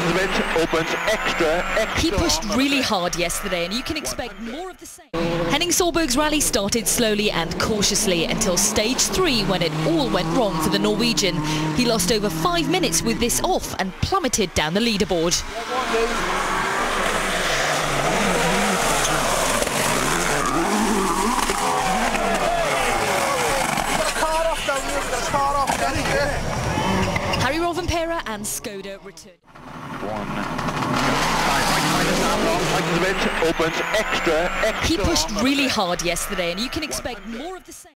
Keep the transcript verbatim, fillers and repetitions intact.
opens extra, extra. He pushed really hard yesterday, and you can expect more of the same. Henning Solberg's rally started slowly and cautiously until stage three, when it all went wrong for the Norwegian. He lost over five minutes with this off and plummeted down the leaderboard. Harry Rovenpera and Skoda return. Opens extra, extra. He pushed really hard yesterday, and you can expect more of the same.